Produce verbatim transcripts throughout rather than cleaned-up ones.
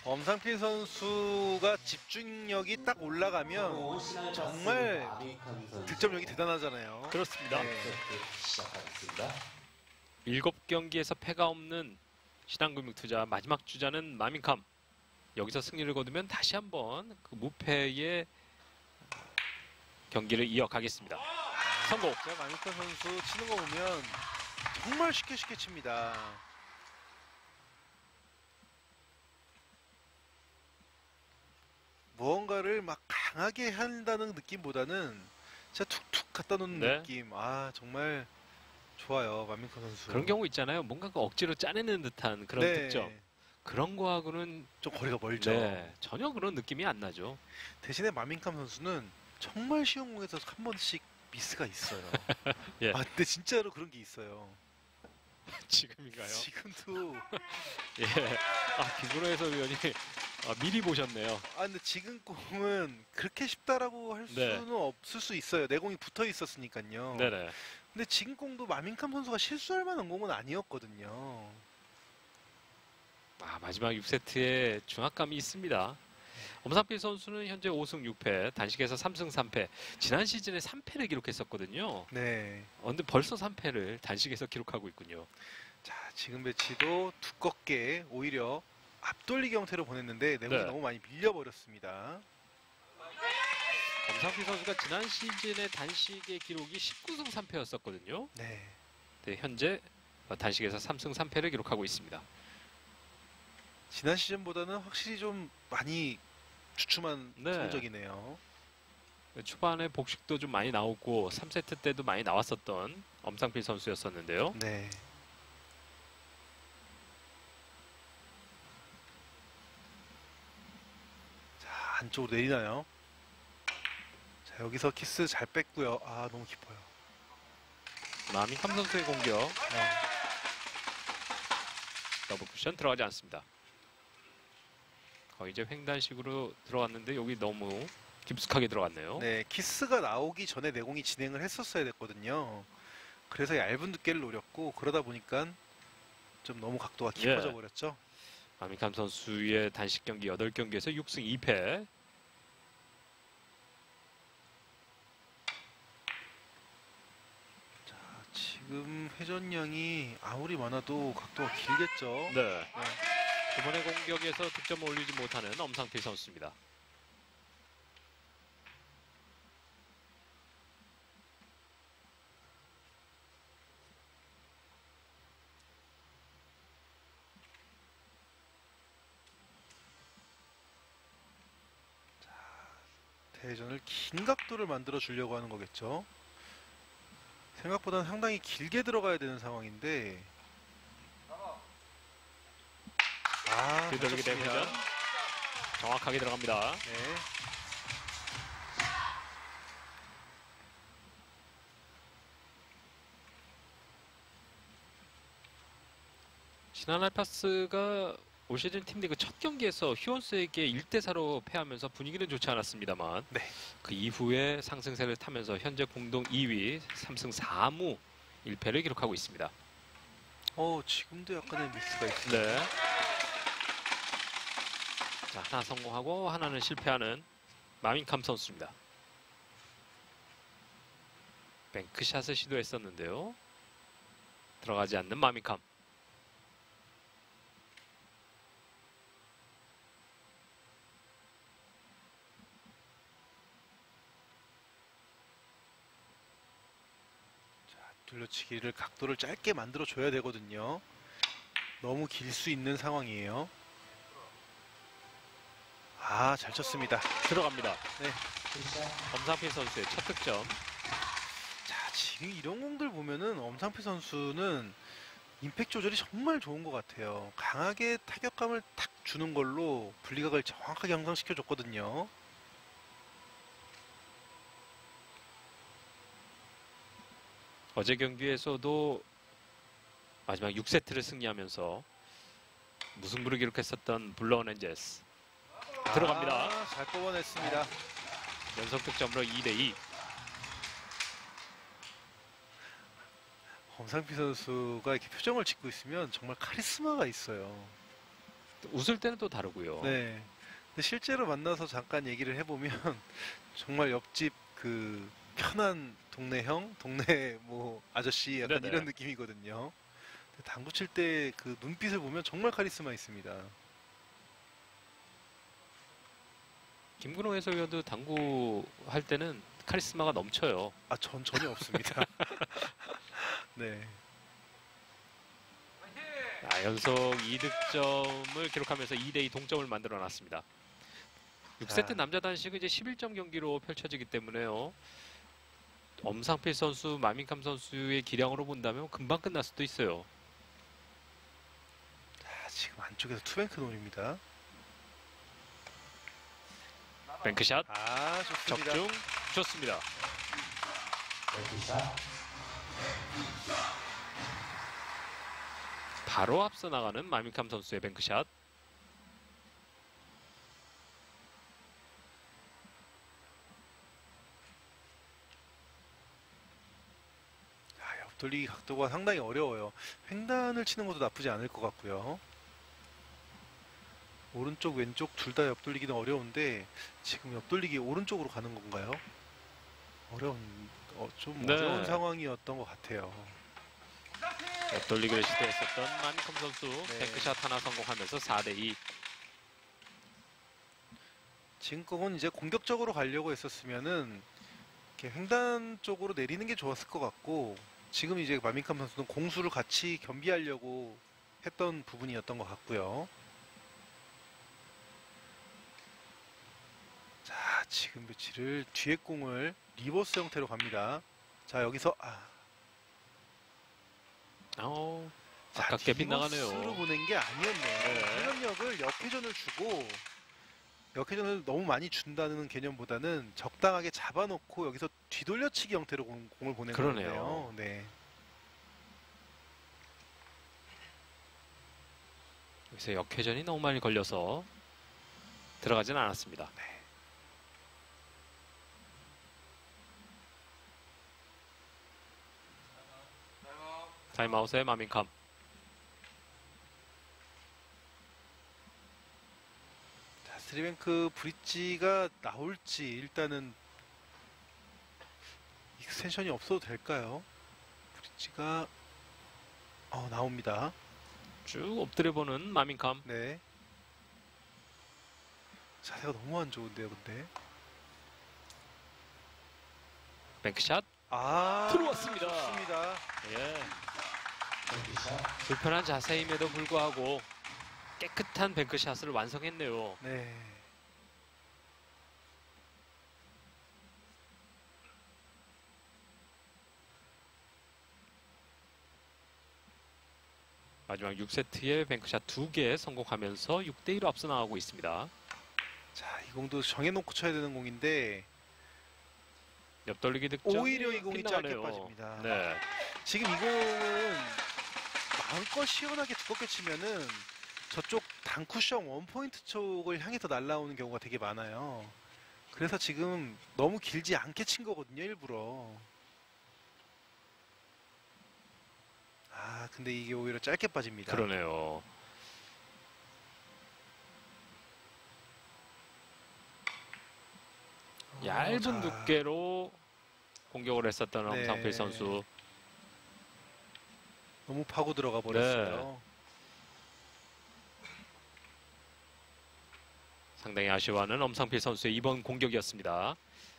엄상필 선수가 집중력이 딱 올라가면 정말 득점력이 대단하잖아요. 그렇습니다. 네. 일곱 경기에서 패가 없는 신한금융투자 마지막 주자는 마민캄. 여기서 승리를 거두면 다시 한번 그 무패의 경기를 이어가겠습니다. 성공. 마민캄 선수 치는 거 보면 정말 쉽게 쉽게 칩니다. 무언가를 막 강하게 한다는 느낌보다는 진짜 툭툭 갖다 놓는 네. 느낌. 아 정말 좋아요, 마민캄 선수. 그런 경우 있잖아요. 뭔가 그 억지로 짜내는 듯한 그런 네. 득점. 그런 거하고는 좀 거리가 멀죠. 네, 전혀 그런 느낌이 안 나죠. 대신에 마민캄 선수는 정말 쉬운 공에서 한 번씩 미스가 있어요. 예. 아 근데 진짜로 그런 게 있어요. 지금인가요? 지금도 예. 아, 김구로에서 의원이 아, 미리 보셨네요. 아 근데 지금 공은 그렇게 쉽다라고 할 네. 수는 없을 수 있어요. 내 공이 붙어 있었으니까요. 네네. 근데 지금 공도 마민캄 선수가 실수할 만한 공은 아니었거든요. 아, 마지막 육 세트에 중압감이 있습니다. 엄상필 선수는 현재 오 승 육 패, 단식에서 삼 승 삼 패. 지난 시즌에 삼 패를 기록했었거든요. 네. 어, 근데 벌써 삼 패를 단식에서 기록하고 있군요. 자 지금 배치도 두껍게 오히려 앞돌리기 형태로 보냈는데 내공이 네. 너무 많이 밀려버렸습니다. 엄상필 선수가 지난 시즌에 단식의 기록이 십구 승 삼 패였었거든요. 네. 네, 현재 단식에서 삼 승 삼 패를 기록하고 있습니다. 지난 시즌보다는 확실히 좀 많이 주춤한 네. 성적이네요. 초반에 복식도 좀 많이 나오고 삼 세트 때도 많이 나왔었던 엄상필 선수였었는데요. 네. 자 안쪽으로 내리나요? 자 여기서 키스 잘 뺐고요. 아 너무 깊어요. 마민캄 선수의 공격. 네. 더블 쿠션 들어가지 않습니다. 거의 이제 횡단식으로 들어갔는데 여기 너무 깊숙하게 들어갔네요. 네, 키스가 나오기 전에 내공이 진행을 했었어야 됐거든요. 그래서 얇은 두께를 노렸고 그러다 보니까 좀 너무 각도가 깊어져 예. 버렸죠. 마민캄 선수의 단식 경기 여덟 경기에서 육 승 이 패. 자, 지금 회전량이 아무리 많아도 각도가 길겠죠. 네. 네. 이번에 공격에서 득점을 올리지 못하는 엄상필 선수입니다. 대전을 긴 각도를 만들어 주려고 하는 거겠죠. 생각보다는 상당히 길게 들어가야 되는 상황인데 아, 뒤돌리기 잘 쳤습니다. 대회전 정확하게 들어갑니다. 네. 신한 알파스가 올 시즌 팀리그 첫 경기에서 휴원스에게 일 대 사로 패하면서 분위기는 좋지 않았습니다만 네. 그 이후에 상승세를 타면서 현재 공동 이 위 삼 승 사 무 일 패를 기록하고 있습니다. 어, 지금도 약간의 미스가 있어요. 네. 자, 하나 성공하고 하나는 실패하는 마민캄 선수입니다. 뱅크샷을 시도했었는데요. 들어가지 않는 마민캄. 돌려치기를 각도를 짧게 만들어 줘야 되거든요. 너무 길 수 있는 상황이에요. 아, 잘 쳤습니다. 들어갑니다. 네. 엄상필 선수의 첫 득점. 자, 지금 이런 공들 보면은 엄상필 선수는 임팩트 조절이 정말 좋은 것 같아요. 강하게 타격감을 탁 주는 걸로 분리각을 정확하게 형성시켜 줬거든요. 어제 경기에서도 마지막 육 세트를 승리하면서 무승부를 기록했었던 블러운 엔젤스. 들어갑니다. 아, 잘 뽑아냈습니다. 연속 득점으로 이 대 이. 엄상필 선수가 이렇게 표정을 짓고 있으면 정말 카리스마가 있어요. 웃을 때는 또 다르고요. 네. 근데 실제로 만나서 잠깐 얘기를 해보면 정말 옆집 그 편한 동네 형, 동네 뭐 아저씨 약간 네네. 이런 느낌이거든요. 근데 당구 칠 때 그 눈빛을 보면 정말 카리스마 있습니다. 김근호 해설위원도 당구 할 때는 카리스마가 넘쳐요. 아, 전 전혀 없습니다. 네. 아, 연속 이 득점을 기록하면서 이 대 이 동점을 만들어 놨습니다. 육 세트 자. 남자 단식은 이제 십일 점 경기로 펼쳐지기 때문에요. 엄상필 선수, 마민캄 선수의 기량으로 본다면 금방 끝날 수도 있어요. 자, 지금 안쪽에서 투뱅크 노립니다. 뱅크샷 아, 좋습니다. 적중 좋습니다. 바로 앞서 나가는 마민캄 선수의 뱅크샷. 아, 옆돌리기 각도가 상당히 어려워요. 횡단을 치는 것도 나쁘지 않을 것 같고요. 오른쪽, 왼쪽 둘 다 옆돌리기는 어려운데 지금 옆돌리기 오른쪽으로 가는 건가요? 어려운, 어, 좀 네. 어려운 상황이었던 것 같아요. 옆돌리기를 시도했었던 마민캄 선수 네. 뱅크샷 하나 성공하면서 사 대 이. 지금 거는 이제 공격적으로 가려고 했었으면은 이렇게 횡단 쪽으로 내리는 게 좋았을 것 같고 지금 이제 마민캄 선수는 공수를 같이 겸비하려고 했던 부분이었던 것 같고요. 자, 지금 배치를 뒤에 공을 리버스 형태로 갑니다. 자, 여기서 아, 어, 자, 아깝게 리버스로 빗나가네요. 보낸 게 아니었네요. 네. 회전력을 역회전을 주고 역회전을 너무 많이 준다는 개념보다는 적당하게 잡아놓고 여기서 뒤돌려치기 형태로 공, 공을 보낸 그러네요. 거네요. 네. 여기서 역회전이 너무 많이 걸려서 들어가진 않았습니다. 타임아웃의 마민캄. 자, 스리뱅크 브릿지가 나올지 일단은 익스텐션이 없어도 될까요? 브릿지가 어, 나옵니다. 쭉 엎드려보는 마민캄. 네. 자세가 너무 안 좋은데요, 근데. 뱅크샷 아, 들어왔습니다. 좋습니다. 예. 불편한 자세임에도 불구하고 깨끗한 뱅크샷을 완성했네요. 네. 마지막 육 세트에 뱅크샷 두 개 성공하면서 육 대 이로 앞서 나가고 있습니다. 자, 이 공도 정해놓고 쳐야 되는 공인데 옆돌리기 득점. 오히려 이 공이 짧게 빗나가네요. 빠집니다. 네. 지금 이 공은 마음껏 시원하게 두껍게 치면은 저쪽 단쿠션 원포인트 쪽을 향해서 날아오는 경우가 되게 많아요. 그래서 지금 너무 길지 않게 친 거거든요, 일부러. 아, 근데 이게 오히려 짧게 빠집니다. 그러네요. 어, 얇은 자, 두께로 공격을 했었던 네. 엄상필 선수. 너무 파고 들어가 버렸어요. 네. 상당히 아쉬워하는 엄상필 선수의 이번 공격이었습니다.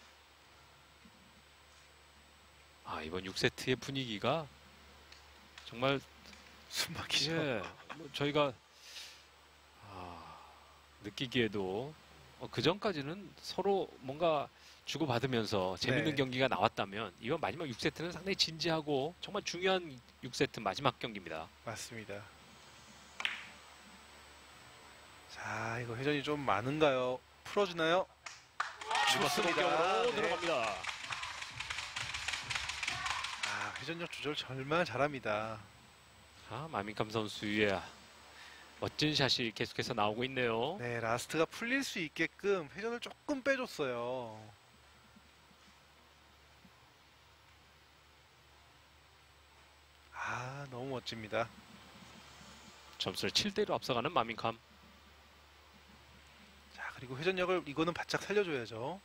아, 이번 육 세트의 분위기가 정말 숨 막히죠. 예, 뭐 저희가 아, 느끼기에도 어, 그 전까지는 서로 뭔가 주고받으면서 재밌는 네. 경기가 나왔다면 이번 마지막 육 세트는 상당히 진지하고 정말 중요한 육 세트 마지막 경기입니다. 맞습니다. 자, 이거 회전이 좀 많은가요? 풀어주나요? 리버스 좋습니다. 공격으로 네. 들어갑니다. 아, 회전력 조절 정말 잘합니다. 아, 마민캄 선수의 멋진 샷이 계속해서 나오고 있네요. 네, 라스트가 풀릴 수 있게끔 회전을 조금 빼줬어요. 아, 너무 멋집니다. 점수를 칠 대 이로 앞서가는 마민캄. 그리고 회전력을 이거는 바짝 살려줘야죠.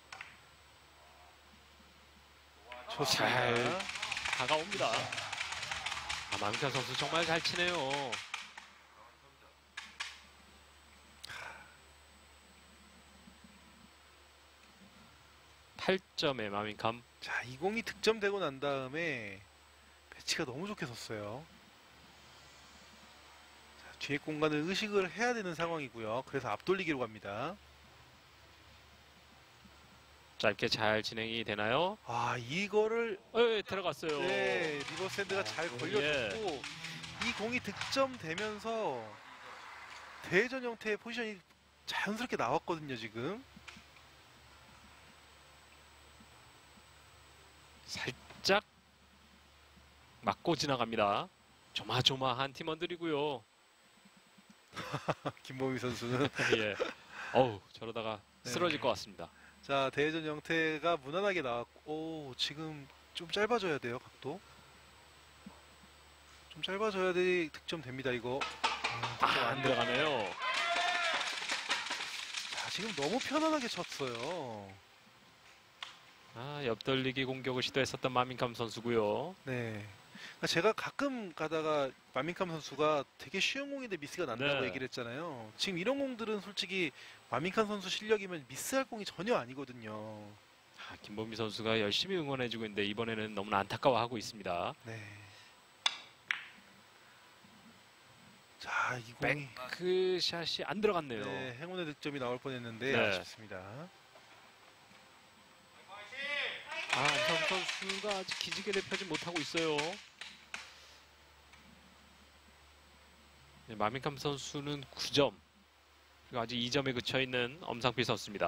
좋습니다. 잘 다가옵니다. 아, 마민캄 선수 정말 잘 치네요. 팔 점의 마민캄. 자, 이 공이 득점되고 난 다음에 배치가 너무 좋게 섰어요. 자, 뒤에 공간을 의식을 해야 되는 상황이고요. 그래서 앞돌리기로 갑니다. 짧게 잘 진행이 되나요? 아, 이거를 네, 들어갔어요. 네, 리버스핸드가 잘 걸려줬고 예. 이 공이 득점되면서 대회전 형태의 포지션이 자연스럽게 나왔거든요, 지금. 살짝 맞고 지나갑니다. 조마조마한 팀원들이고요. 김보미 선수는 예. 어우, 저러다가 네. 쓰러질 것 같습니다. 자, 대회전 형태가 무난하게 나왔고 오, 지금 좀 짧아져야 돼요, 각도. 좀 짧아져야 돼 득점 됩니다, 이거. 아, 아, 득점 안 들어가네요. 자, 지금 너무 편안하게 쳤어요. 아, 옆돌리기 공격을 시도했었던 마민캄 선수고요. 네. 그러니까 제가 가끔 가다가 마민캄 선수가 되게 쉬운 공인데 미스가 난다고 네. 얘기를 했잖아요. 지금 이런 공들은 솔직히 마민캄 선수 실력이면 미스할 공이 전혀 아니거든요. 아, 김보미 선수가 열심히 응원해주고 있는데 이번에는 너무나 안타까워하고 있습니다. 네. 자, 이 공이 백샷이 안 들어갔네요. 네, 행운의 득점이 나올 뻔했는데 네. 아쉽습니다. 아, 엄상 선수가 아직 기지개를 펴지 못하고 있어요. 네, 마민캄 선수는 구 점. 그리고 아직 이 점에 그쳐 있는 엄상필 선수입니다.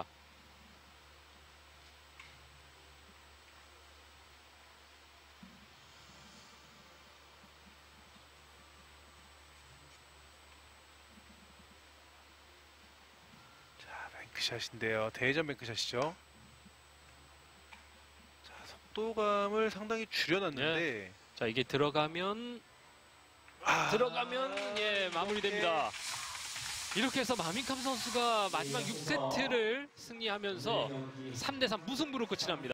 자, 뱅크샷인데요. 대회전 뱅크샷이죠. 자, 속도감을 상당히 줄여놨는데 자, 이게 들어가면 아, 들어가면 예, 마무리됩니다. 이렇게 해서 마민캄 선수가 마지막 육 세트를 승리하면서 삼 대 삼 무승부로 끝이 납니다.